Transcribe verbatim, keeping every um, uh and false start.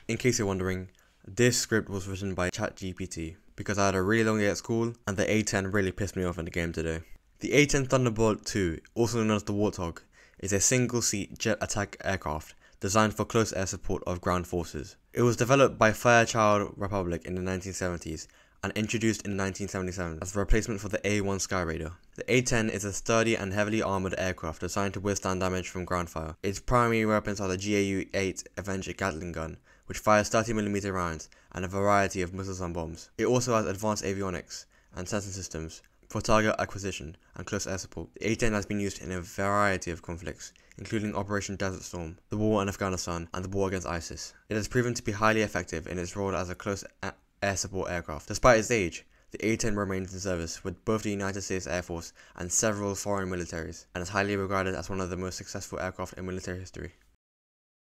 In case you're wondering, this script was written by ChatGPT because I had a really long day at school and the A ten really pissed me off in the game today. The A ten Thunderbolt two, also known as the Warthog, is a single-seat jet attack aircraft designed for close air support of ground forces. It was developed by Fairchild Republic in the nineteen seventies and introduced in nineteen seventy-seven as a replacement for the A one Skyraider. The A ten is a sturdy and heavily armoured aircraft designed to withstand damage from ground fire. Its primary weapons are the G A U eight Avenger Gatling gun, which fires thirty millimeter rounds and a variety of missiles and bombs. It also has advanced avionics and sensor systems for target acquisition and close air support. The A ten has been used in a variety of conflicts, including Operation Desert Storm, the war in Afghanistan, and the war against ISIS. It has proven to be highly effective in its role as a close air support aircraft. Despite its age, the A ten remains in service with both the United States Air Force and several foreign militaries, and is highly regarded as one of the most successful aircraft in military history.